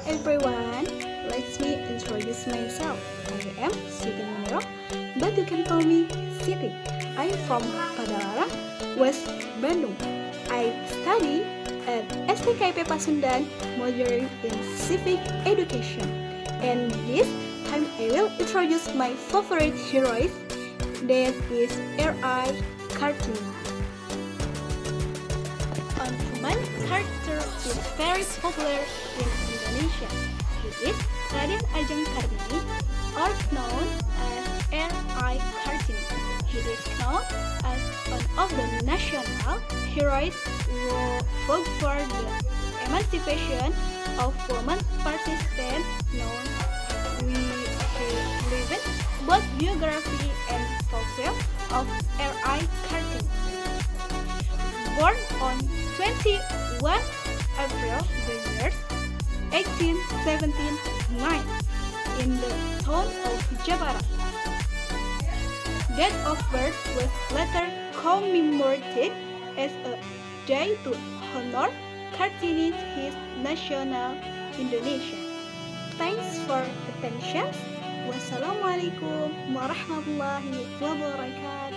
everyone, let me introduce myself. I am Siti Muniro, but you can call me Siti. I am from Padalarang, West Bandung. I study at STKIP Pasundan, majoring in civic education. And this time I will introduce my favorite heroes, that is R.I. Kartini. One character is very popular in Indonesia. He is Raden Ajeng Kartini, or known as R.I. Kartini. He is known as one of the national heroes who fought for the emancipation of women participants known with relevant both biography and folklore of R.I. Kartini. Born on 21 April the year 1879 in the town of Jepara. Date of birth was later commemorated as a day to honor Kartini, his national Indonesia. Thanks for attention. Wassalamualaikum warahmatullahi wabarakatuh.